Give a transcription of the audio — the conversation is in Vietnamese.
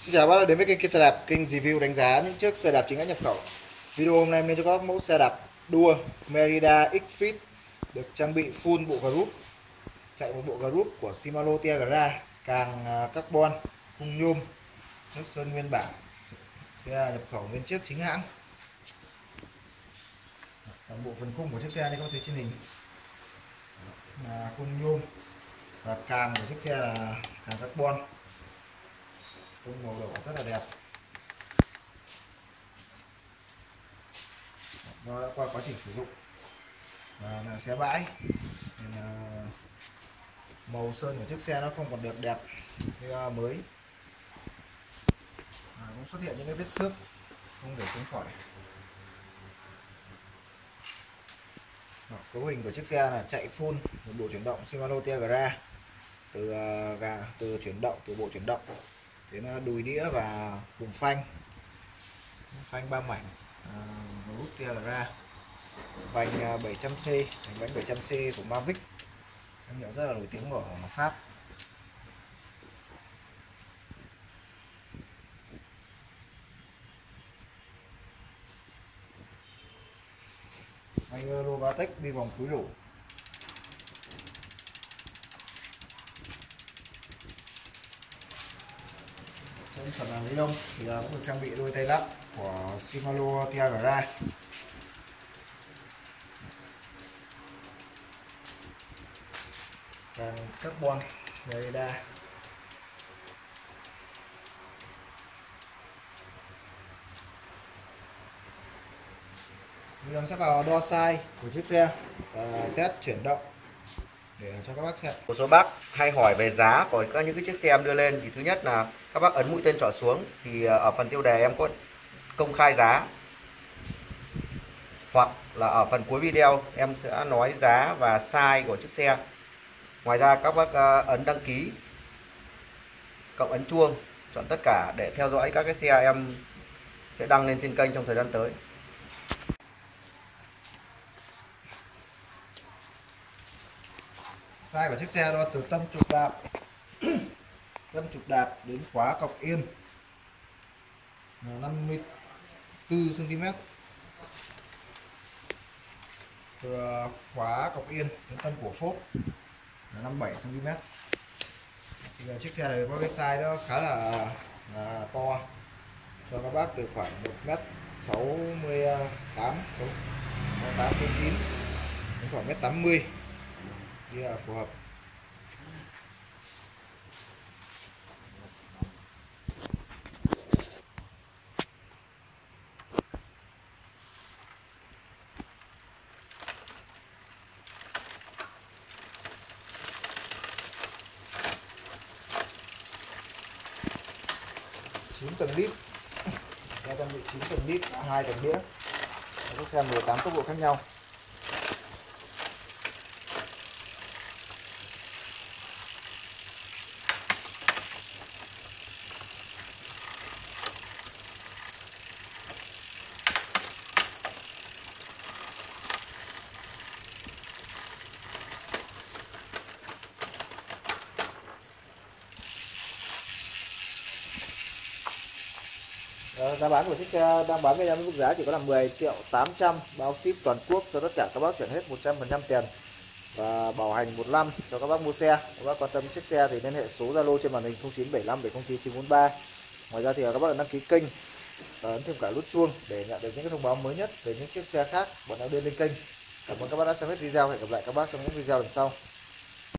Xin chào các bác đã đến với kênh xe đạp, kênh review đánh giá những chiếc xe đạp chính hãng nhập khẩu. Video hôm nay em lên cho các bác mẫu xe đạp đua Merida X-Fit được trang bị full bộ group, chạy một bộ group của Shimano Tiagra, càng carbon, khung nhôm, nước sơn nguyên bản, xe nhập khẩu nguyên chiếc chính hãng. Toàn bộ phần khung của chiếc xe này các bác thấy trên hình là khung nhôm và càng của chiếc xe là càng carbon, khung màu đỏ rất là đẹp. Nó đã qua quá trình sử dụng và là xe bãi nên là màu sơn của chiếc xe nó không còn được đẹp như mới, cũng xuất hiện những cái vết xước không thể tránh khỏi. Cấu hình của chiếc xe là chạy full một bộ chuyển động Shimano Tiagra, từ chuyển động, từ bộ chuyển động đến đùi đĩa và vùng phanh 3 mảnh, group Tiagra, vành 700C, vành bánh 700C của Mavic, thương hiệu rất là nổi tiếng ở Pháp. Hay Novatec đi vòng túi đổ. Trong phần là lý lông thì cũng được trang bị đôi tay lắp của Shimano Tiagra. Càng carbon Merida. Bây giờ em sẽ vào đo size của chiếc xe và test chuyển động để cho các bác xem. Một số bác hay hỏi về giá của những cái chiếc xe em đưa lên, thì thứ nhất là các bác ấn mũi tên trỏ xuống thì ở phần tiêu đề em có công khai giá, hoặc là ở phần cuối video em sẽ nói giá và size của chiếc xe. Ngoài ra các bác ấn đăng ký cộng ấn chuông, chọn tất cả để theo dõi các cái xe em sẽ đăng lên trên kênh trong thời gian tới. Size của chiếc xe đo từ tâm trục đạp đến khóa cọc yên là 54 cm, từ khóa cọc yên đến tâm cổ phốt là 57 cm. Thì chiếc xe này có cái size nó khá là to cho các bác, từ khoảng 1m68 9 đến khoảng 1m80 thì là phù hợp. Chín tầng đít, xe trang bị 9 tầng đít, 2 tầng đĩa, chiếc xe 18 tốc độ khác nhau. Giá bán của chiếc xe đang bán với em mức giá chỉ có là 10.800.000, bao ship toàn quốc cho tất cả các bác chuyển hết 100% tiền và bảo hành 1 năm cho các bác mua xe. Các bác quan tâm chiếc xe thì liên hệ số Zalo trên màn hình 0975 709 943. Ngoài ra thì các bác đăng ký kênh và ấn thêm cả nút chuông để nhận được những cái thông báo mới nhất về những chiếc xe khác bọn đã đưa lên kênh. Cảm ơn các bác đã xem hết video. Hẹn gặp lại các bác trong những video lần sau.